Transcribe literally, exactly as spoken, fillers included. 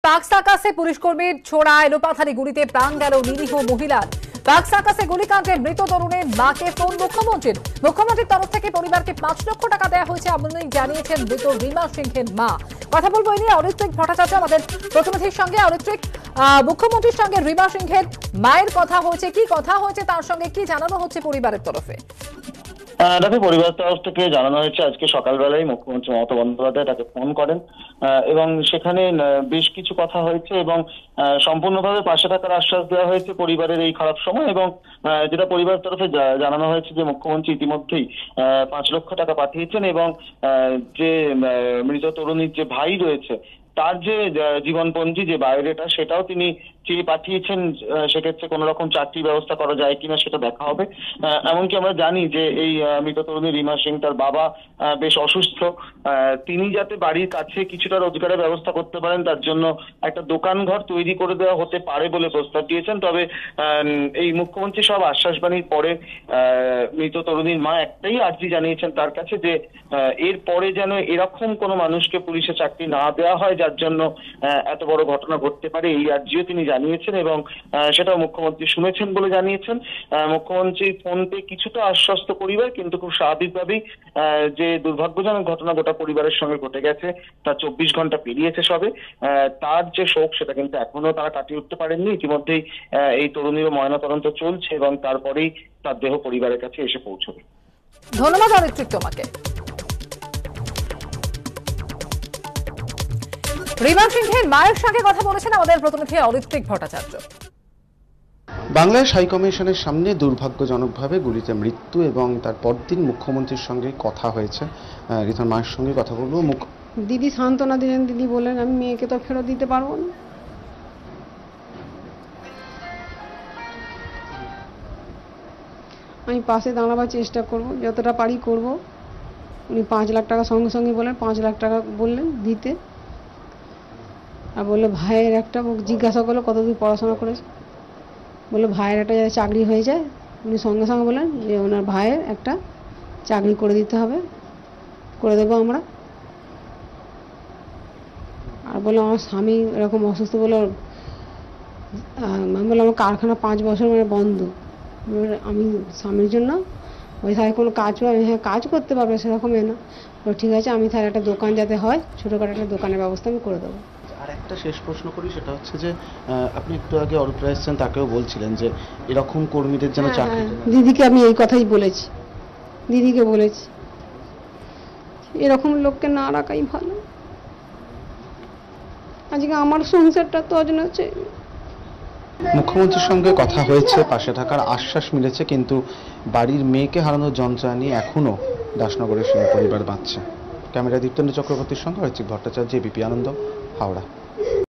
পাক সাকাসে পুলিশ কর্মীর ছোড়া এলোপাথারি গুলিতে প্রাণ গেল নিরীহ মহিলার। পাক সাকাসে গুলিকাণ্ডে মৃত তরুণের মাকে ফোন মুখ্যমন্ত্রীর। মুখ্যমন্ত্রীর তরফ থেকে পরিবারকে পাঁচ লক্ষ টাকা দেওয়া হয়েছে এমনই জানিয়েছেন মৃত রিমা সিংহের মা। কথা বলবো এই নিয়ে অরিত্রিক ভট্টাচার্য আমাদের প্রতিনিধির সঙ্গে। অরিত্রিক, মুখ্যমন্ত্রীর সঙ্গে রিমা সিংহের মায়ের কথা হয়েছে, কি কথা হয়েছে, তার সঙ্গে কি জানানো হচ্ছে পরিবারের তরফে? দেখো, পরিবারের তরফ থেকে জানানো হয়েছে আজকে সকালবেলায় মুখ্যমন্ত্রী মমতা বন্দ্যোপাধ্যায় তাকে ফোন করেন এবং সেখানে বেশ কিছু কথা হয়েছে এবং সম্পূর্ণভাবে পাশে থাকার আশ্বাস দেওয়া হয়েছে পরিবারের এই খারাপ সময়। এবং যেটা পরিবারের তরফে জানানো হয়েছে যে মুখ্যমন্ত্রী ইতিমধ্যেই পাঁচ লক্ষ টাকা পাঠিয়েছেন এবং যে মৃত তরুণীর যে ভাই রয়েছে তার যে জীবনপঞ্জি, যে বায়োডেটা, সেটাও তিনি চেয়ে পাঠিয়েছেন। সেক্ষেত্রে কোনো রকম চাকরি ব্যবস্থা করা যায় কিনা সেটা দেখা হবে। এমনকি আমরা জানি যে এই মৃত তরুণী রিমা সিং, তার বাবা বেশ অসুস্থ, তিনি যাতে বাড়ির কাছে কিছুটা রোজগারের ব্যবস্থা করতে পারেন তার জন্য একটা দোকান ঘর তৈরি করে দেওয়া হতে পারে বলে প্রস্তাব দিয়েছেন। তবে এই মুখ্যমন্ত্রী সব আশ্বাসবাণীর পরে মৃত তরুণীর মা একটাই আর্জি জানিয়েছেন তার কাছে যে এর পরে যেন এরকম কোনো মানুষকে পুলিশে চাকরি না দেওয়া হয় যার জন্য এত বড় ঘটনা ঘটতে পারে, এই আর্জিও তিনি জানিয়েছেন এবং সেটাও মুখ্যমন্ত্রী শুনেছেন বলে জানিয়েছেন। মুখ্যমন্ত্রী ফোন পেয়ে কিছুটা আশ্বস্ত পরিবার, কিন্তু খুব স্বাভাবিকভাবেই যে দুর্ভাগ্যজনক ঘটনা গোটা পরিবারের সঙ্গে ঘটে গেছে তার চব্বিশ ঘন্টা পেরিয়েছে সবে, তার যে শোক সেটা কিন্তু এখনো তারা কাটিয়ে উঠতে পারেননি। ইতিমধ্যেই এই তরুণীর ময়নাতদন্ত চলছে এবং তারপরেই তার দেহ পরিবারের কাছে এসে পৌঁছবে। ধন্যবাদ অরিত্রিক তোমাকে। রিমা সিংহের মায়ের সঙ্গে কথা বলেছেন আমাদের প্রতিনিধি অরিত্রিক ভট্টাচার্য। বাংলাদেশ হাইকমিশনের সামনে দুর্ভাগ্যজনকভাবে গুলিতে মৃত্যু এবং তার পরদিন মুখ্যমন্ত্রীর সঙ্গে কথা হয়েছে। রিতার মায়ের সঙ্গে কথা বলবো। দিদি সান্ত্বনা দিলেন, দিদি বলেন আমি মেয়েকে তো ফেরত দিতে পারবো না। আমি পাশে দাঁড়াবার চেষ্টা করব, যতটা পারি করব। উনি পাঁচ লাখ টাকা সঙ্গে সঙ্গে বললেন, পাঁচ লাখ টাকা বললেন দিতে। আর বললো ভাইয়ের একটা, জিজ্ঞাসা করলো কতদূর পড়াশোনা করেছে, বললো ভাইয়ের একটা যাতে চাকরি হয়ে যায়। উনি সঙ্গে সঙ্গে বললেন যে ওনার ভাইয়ের একটা চাকরি করে দিতে হবে, করে দেবো আমরা। আর বললো আমার স্বামী এরকম অসুস্থ, বললো আমি বললাম আমার কারখানা পাঁচ বছর মানে বন্ধ, আমি স্বামীর জন্য ওই তাহলে কোনো কাজ আমি হ্যাঁ কাজ করতে পারবে সেরকম এ না। ঠিক আছে, আমি তাহলে একটা দোকান যাতে হয়, ছোটোখাটো একটা দোকানের ব্যবস্থা আমি করে দেবো। আর একটা শেষ প্রশ্ন করি, সেটা হচ্ছে যে আপনি একটু আগে অরূপরা এসেছেন, তাকেও বলছিলেন যে এরকম কর্মীদের যেন চাকরি। দিদিকে আমি এই কথাই বলেছি, দিদিকে বলেছি এরকম লোককে না রাখাই ভালো। আজকে আমার সংসারটা তো অজন হচ্ছে। মুখ্যমন্ত্রীর সঙ্গে কথা হয়েছে, পাশে থাকার আশ্বাস মিলেছে, কিন্তু বাড়ির মেয়েকে হারানোর যন্ত্রণা নিয়ে এখনো দাসনগরের সিংহ পরিবার বাঁচছে। ক্যামেরা দীপ্তেন্দ্র চক্রবর্তীর সঙ্গে অরিত্রিক ভট্টাচার্য, এবিপি আনন্দ, হাওড়া।